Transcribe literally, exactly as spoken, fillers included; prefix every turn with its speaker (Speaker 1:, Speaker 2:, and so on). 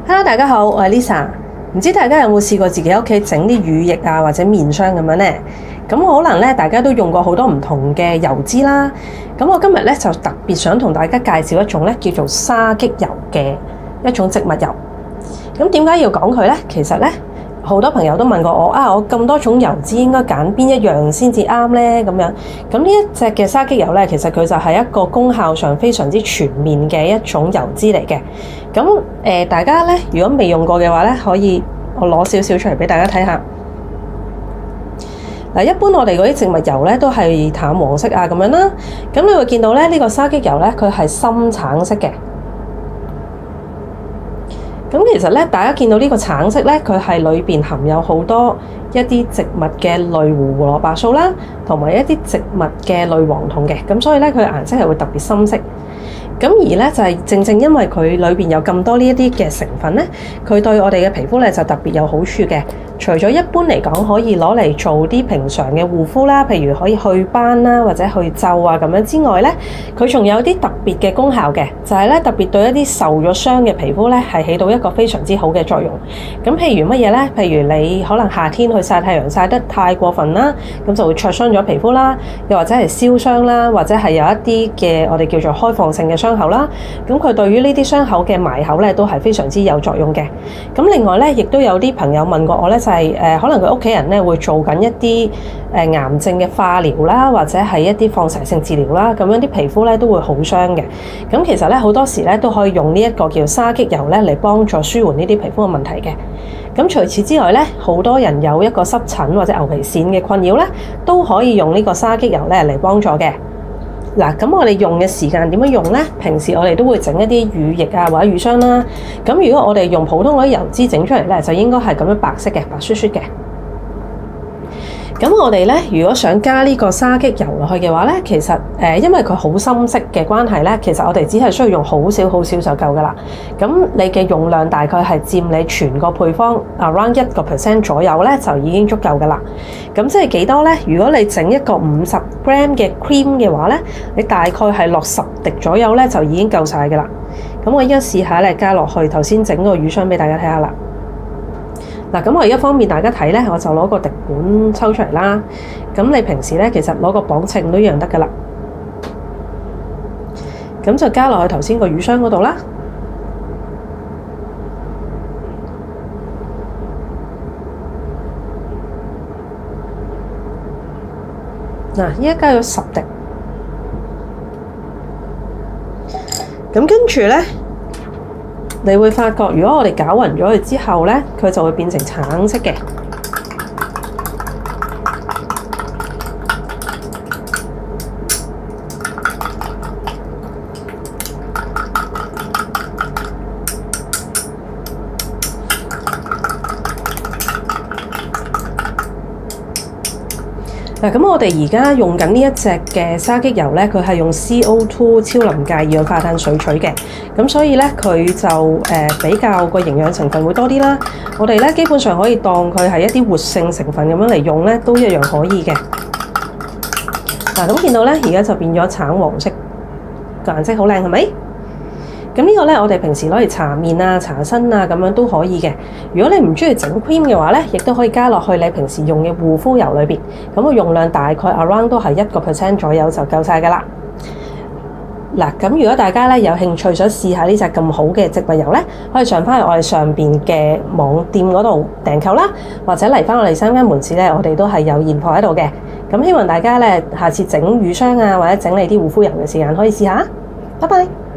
Speaker 1: Hello， 大家好，我係 Lisa。唔知大家有冇試過自己喺屋企整啲乳液啊，或者面霜咁樣呢？咁可能咧，大家都用過好多唔同嘅油脂啦。咁我今日咧就特別想同大家介紹一種咧叫做沙棘油嘅一種植物油。咁點解要講佢呢？其實咧，好多朋友都問過我啊，我咁多種油脂應該揀邊一樣先至啱呢？咁樣咁呢一隻嘅沙棘油咧，其實佢就係一個功效上非常之全面嘅一種油脂嚟嘅。咁誒、呃，大家咧如果未用過嘅話咧，可以我攞少少出嚟俾大家睇下。嗱，一般我哋嗰啲植物油咧都係淡黃色啊咁樣啦。咁你會見到咧呢、這個沙棘油咧，佢係深橙色嘅。咁其實咧，大家見到呢個橙色咧，佢係裏邊含有好多一啲植物嘅類胡蘿蔔素啦，同埋一啲植物嘅類黃酮嘅。咁所以咧，佢嘅顏色係會特別深色。咁而咧就係、是、正正因為佢裏邊有咁多呢一啲嘅成分咧，佢對我哋嘅皮膚咧就特別有好處嘅。除咗一般嚟講可以攞嚟做啲平常嘅護膚啦，譬如可以去斑啦或者去皺啊咁樣之外咧，佢仲有啲特別嘅功效嘅，就係、是、咧特別對一啲受咗傷嘅皮膚咧係起到一個非常之好嘅作用。咁譬如乜嘢咧？譬如你可能夏天去曬太陽曬得太過分啦，咁就會灼傷咗皮膚啦，又或者係燒傷啦，或者係有一啲嘅我哋叫做開放性嘅傷口啦。咁佢對於呢啲傷口嘅埋口咧都係非常之有作用嘅。咁另外咧，亦都有啲朋友問過我咧。就係誒，可能佢屋企人咧會做緊一啲誒癌症嘅化療啦，或者係一啲放射性治療啦，咁樣啲皮膚咧都會好傷嘅。咁其實咧好多時咧都可以用呢一個叫沙棘油咧嚟幫助舒緩呢啲皮膚嘅問題嘅。咁除此之外咧，好多人有一個濕疹或者牛皮癬嘅困擾咧，都可以用呢個沙棘油咧嚟幫助嘅。嗱，咁我哋用嘅時間點樣用呢？平時我哋都會整一啲乳液啊或者乳霜啦。咁如果我哋用普通嗰啲油脂整出嚟咧，就應該係咁樣白色嘅，白雪雪嘅。咁我哋咧，如果想加呢個沙棘油落去嘅話咧，其實誒、呃，因為佢好深色嘅關係咧，其實我哋只係需要用好少好少就夠噶啦。咁你嘅用量大概係佔你全個配方 around 一個 percent 左右咧，就已經足夠噶啦。咁即係幾多咧？如果你整一個五十 gram 嘅 cream 嘅話咧，你大概係落十滴左右咧，就已經夠晒噶啦。咁我依家試下咧，加落去頭先整個乳霜俾大家睇下啦。嗱，咁我而家方便大家睇咧，我就攞個滴管抽出嚟啦。咁你平時咧，其實攞個磅秤都一樣得噶啦。咁就加落去頭先個乳霜嗰度啦。嗱，依家加咗十滴。咁跟住咧，你會發覺，如果我哋攪勻咗佢之後咧，佢就會變成橙色嘅。嗱，咁我哋而家用緊呢一隻嘅沙棘油咧，佢係用 C O 二 超臨界二氧化碳水取嘅，咁所以咧佢就誒、呃、比較個營養成分會多啲啦。我哋咧基本上可以當佢係一啲活性成分咁樣嚟用咧，都一樣可以嘅。嗱，咁見到咧，而家就變咗橙黃色，個顏色好靚，係咪？咁呢個咧，我哋平時攞嚟搽面啊、搽身啊咁樣都可以嘅。如果你唔中意整 cream 嘅話咧，亦都可以加落去你平時用嘅護膚油裏邊。咁個用量大概 around 都係一個 percent 左右就夠晒噶啦。嗱，咁如果大家咧有興趣想試下呢隻咁好嘅植物油咧，可以上翻去我哋上邊嘅網店嗰度訂購啦，或者嚟翻我哋三間門市咧，我哋都係有現貨喺度嘅。咁希望大家咧下次整乳霜啊，或者整你啲護膚油嘅時間可以試下。拜拜。